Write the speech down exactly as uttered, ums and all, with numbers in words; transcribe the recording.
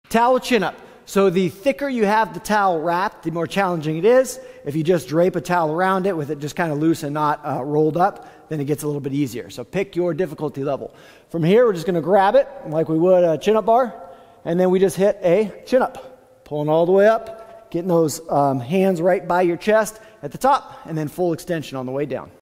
Towel chin-up. So the thicker you have the towel wrapped, the more challenging it is. If you just drape a towel around it with it just kind of loose and not uh, rolled up, then it gets a little bit easier. So pick your difficulty level. From here, we're just going to grab it like we would a chin-up bar, and then we just hit a chin-up. Pulling all the way up, getting those um, hands right by your chest at the top, and then full extension on the way down.